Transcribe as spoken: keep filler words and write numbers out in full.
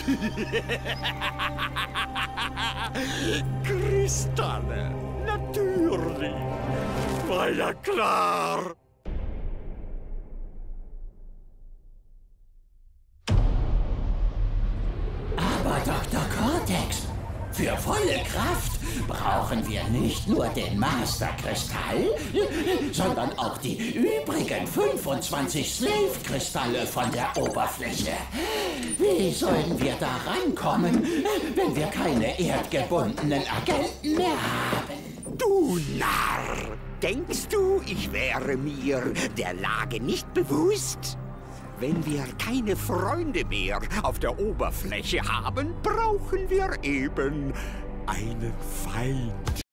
Kristalle, natürlich. War ja klar. Aber Doktor Cortex, für volle Kraft brauchen wir nicht nur den Master-Kristall, sondern auch die übrigen fünfundzwanzig Slave-Kristalle von der Oberfläche. Wie sollen wir da rankommen, wenn wir keine erdgebundenen Agenten mehr haben? Du Narr! Denkst du, ich wäre mir der Lage nicht bewusst? Wenn wir keine Freunde mehr auf der Oberfläche haben, brauchen wir eben einen Feind.